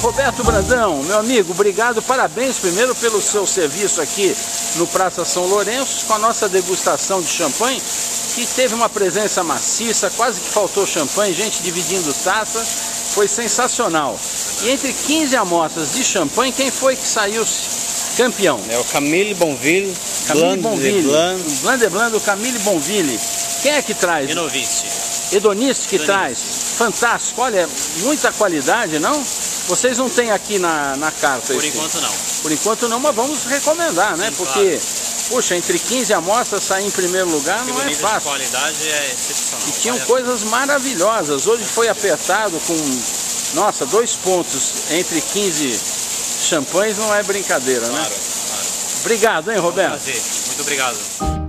Roberto Brandão, meu amigo, obrigado, parabéns primeiro pelo seu serviço aqui no Praça São Lourenço, com a nossa degustação de champanhe, que teve uma presença maciça, quase que faltou champanhe, gente dividindo taça, foi sensacional. E entre 15 amostras de champanhe, quem foi que saiu campeão? É o Camille Bonville, Camille Bonville, Blanc de Blanc do Camille Bonville. Quem é que traz? Hedoniste que traz. Fantástico, olha, muita qualidade, não? Vocês não têm aqui na carta? Por enquanto não. Por enquanto não, mas vamos recomendar, né? Sim, porque, claro. Poxa, entre 15 amostras sair em primeiro lugar não é fácil. A qualidade é excepcional. E tinham coisas maravilhosas. Hoje foi apertado com, nossa, 2 pontos entre 15 champanhes, não é brincadeira, né? Claro. Obrigado, hein, Roberto? Muito obrigado.